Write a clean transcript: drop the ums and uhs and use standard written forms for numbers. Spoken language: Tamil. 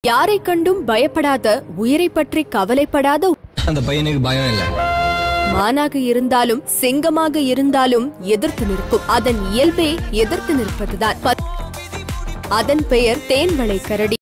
யாரை கண்டும் பயப்படாத, உயிரை பற்றி கவலைப்படாத அந்த பையனுக்கு பயம் இல்ல. மானாக இருந்தாலும் சிங்கமாக இருந்தாலும் எதிர்த்து நிற்கும். அதன் இயல்பே எதிர்த்து நிற்பதுதான். அதன் பெயர் தேன்வளை கரடி.